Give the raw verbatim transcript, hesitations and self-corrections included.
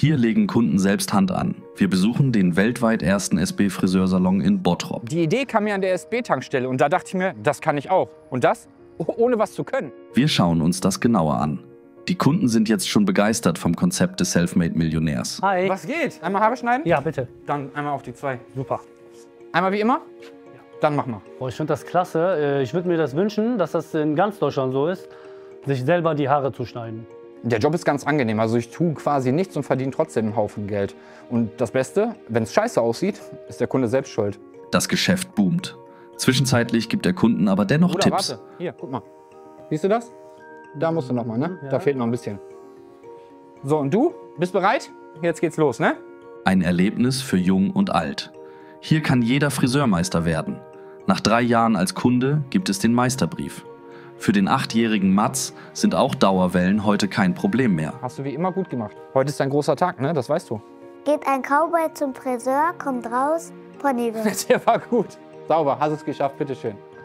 Hier legen Kunden selbst Hand an. Wir besuchen den weltweit ersten S B-Friseursalon in Bottrop. Die Idee kam mir an der S B-Tankstelle und da dachte ich mir, das kann ich auch. Und das, ohne was zu können. Wir schauen uns das genauer an. Die Kunden sind jetzt schon begeistert vom Konzept des Selfmade-Millionärs. Hi. Was geht? Einmal Haare schneiden? Ja, bitte. Dann einmal auf die zwei. Super. Einmal wie immer? Ja. Dann mach mal. Oh, ich finde das klasse. Ich würde mir das wünschen, dass das in ganz Deutschland so ist, sich selber die Haare zu schneiden. Der Job ist ganz angenehm. Also ich tue quasi nichts und verdiene trotzdem einen Haufen Geld. Und das Beste, wenn es scheiße aussieht, ist der Kunde selbst schuld. Das Geschäft boomt. Zwischenzeitlich gibt der Kunden aber dennoch Bruder, Tipps. Warte. Hier, guck mal. Siehst du das? Da musst du noch mal, ne? Ja. Da fehlt noch ein bisschen. So, und du? Bist bereit? Jetzt geht's los, ne? Ein Erlebnis für Jung und Alt. Hier kann jeder Friseurmeister werden. Nach drei Jahren als Kunde gibt es den Meisterbrief. Für den achtjährigen Mats sind auch Dauerwellen heute kein Problem mehr. Hast du wie immer gut gemacht. Heute ist ein großer Tag, ne? Das weißt du. Geht ein Cowboy zum Friseur, kommt raus, Pony wird. Der war gut. Sauber, hast es geschafft, bitteschön.